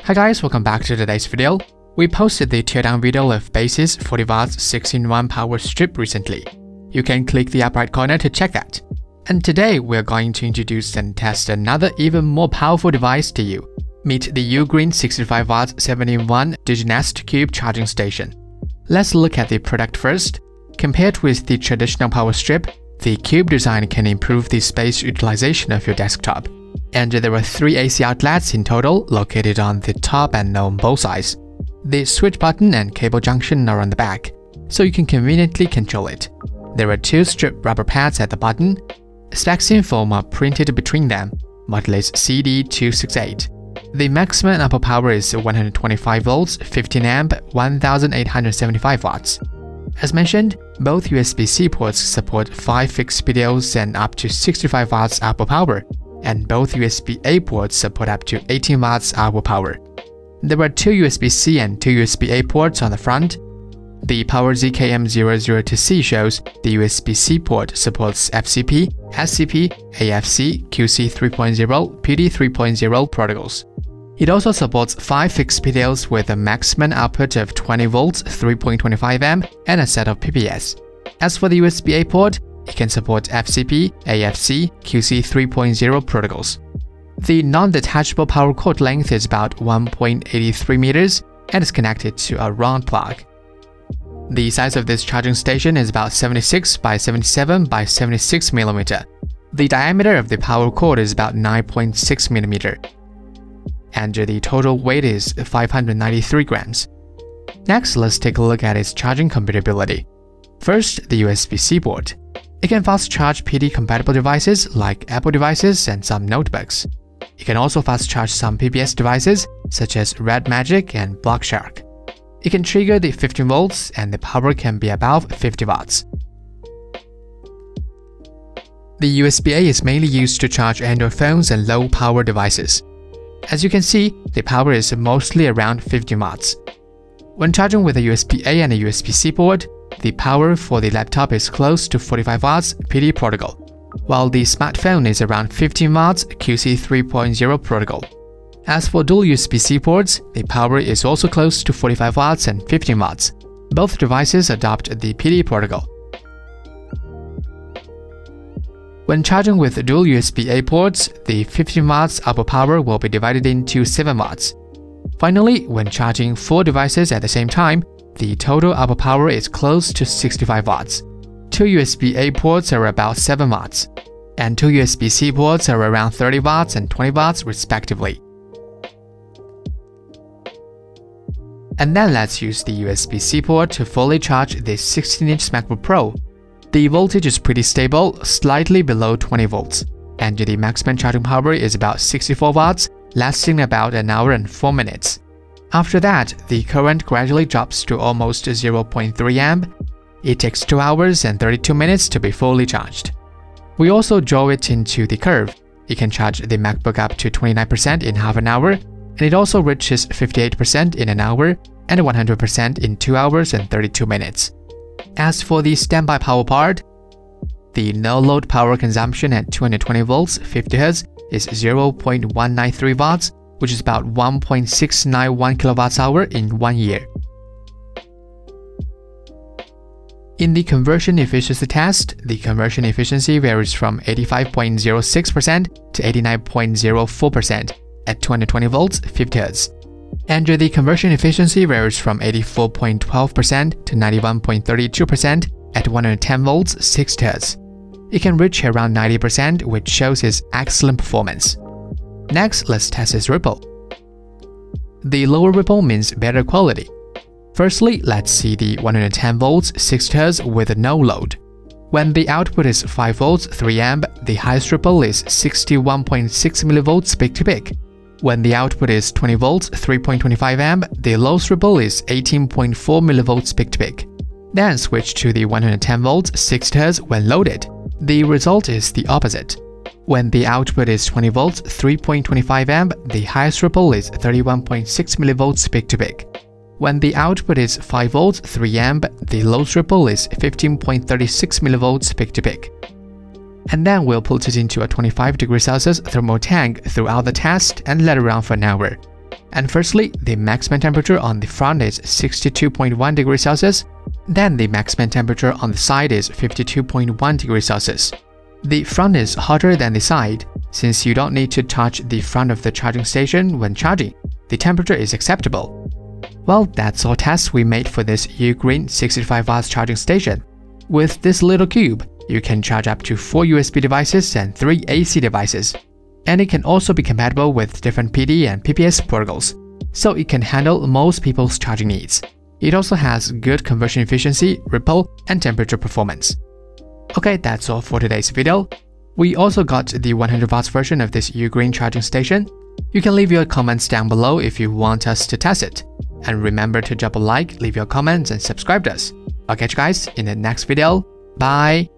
Hi guys, welcome back to today's video. We posted the teardown video of Base's 40W 6-in-1 power strip recently. You can click the upper right corner to check that. And today we're going to introduce and test another even more powerful device to you. Meet the UGREEN 65W 7-in-1 DigiNest Cube charging station. Let's look at the product first. Compared with the traditional power strip, the Cube design can improve the space utilization of your desktop. And there are 3 AC outlets in total located on the top and on both sides. The switch button and cable junction are on the back, so you can conveniently control it. There are 2 strip rubber pads at the bottom. Specs info are printed between them. Model is CD268. The maximum output power is 125 volts, 15 amp, 1875 watts. As mentioned, both USB-C ports support 5 fixed PDOs and up to 65 watts output power, and both USB-A ports support up to 18 watts output power. There are 2 USB-C and 2 USB-A ports on the front. The Power ZKM002C shows the USB-C port supports FCP, SCP, AFC, QC 3.0, PD 3.0 protocols. It also supports 5 fixed PDOs with a maximum output of 20 volts, 3.25 amp, and a set of PPS. As for the USB-A port, it can support FCP, AFC, QC 3.0 protocols. The non-detachable power cord length is about 1.83 meters and is connected to a round plug. The size of this charging station is about 76 by 77 by 76 mm. The diameter of the power cord is about 9.6 mm. And the total weight is 593 grams. Next, let's take a look at its charging compatibility. First, the USB-C port. It can fast charge PD-compatible devices like Apple devices and some notebooks. It can also fast charge some PPS devices such as Red Magic and Blockshark. It can trigger the 15 volts and the power can be above 50 watts. The USB-A is mainly used to charge Android phones and low-power devices. As you can see, the power is mostly around 50 watts. When charging with a USB-A and a USB-C port, the power for the laptop is close to 45 watts PD protocol, while the smartphone is around 15 watts QC 3.0 protocol. As for dual USB-C ports, the power is also close to 45 watts and 15 watts. Both devices adopt the PD protocol. When charging with dual USB-A ports, the 15 watts output power will be divided into 7 watts. Finally, when charging 4 devices at the same time, the total output power is close to 65 watts. 2 USB-A ports are about 7 watts, and 2 USB-C ports are around 30 watts and 20 watts respectively. And then let's use the USB-C port to fully charge this 16-inch MacBook Pro. The voltage is pretty stable, slightly below 20 volts, and the maximum charging power is about 64 watts, lasting about an hour and 4 minutes. After that, the current gradually drops to almost 0.3 amp. It takes 2 hours and 32 minutes to be fully charged. We also draw it into the curve. It can charge the MacBook up to 29% in half an hour, and it also reaches 58% in an hour and 100% in 2 hours and 32 minutes. As for the standby power part, the no-load power consumption at 220 volts 50 Hz is 0.193 watts, which is about 1.691 kWh in 1 year. In the conversion efficiency test, the conversion efficiency varies from 85.06% to 89.04% at 220 volts 50 Hz. And the conversion efficiency varies from 84.12% to 91.32% at 110 volts 60 Hz. It can reach around 90%, which shows its excellent performance. Next, let's test its ripple. The lower ripple means better quality. Firstly, let's see the 110 volts 60 Hz with no load. When the output is 5 volts 3 amp, the highest ripple is 61.6 mV peak to peak. When the output is 20 volts 3.25 amp, the lowest ripple is 18.4 mV peak to peak. Then switch to the 110 volts 60 Hz when loaded. The result is the opposite. When the output is 20 volts 3.25 amp, the highest ripple is 31.6 mV peak to peak. When the output is 5 volts 3 amp, the lowest ripple is 15.36 mV peak to peak. and then we'll put it into a 25°C thermal tank throughout the test and let it run for an hour. And firstly, the maximum temperature on the front is 62.1 degrees Celsius, then the maximum temperature on the side is 52.1 degrees Celsius. The front is hotter than the side, since you don't need to touch the front of the charging station when charging. The temperature is acceptable. Well, that's all tests we made for this UGREEN 65W charging station. With this little cube, you can charge up to 4 USB devices and 3 AC devices. And it can also be compatible with different PD and PPS protocols, so it can handle most people's charging needs. It also has good conversion efficiency, ripple, and temperature performance. Okay, that's all for today's video. We also got the 100W version of this UGREEN charging station. You can leave your comments down below if you want us to test it. And remember to drop a like, leave your comments, and subscribe to us. I'll catch you guys in the next video. Bye!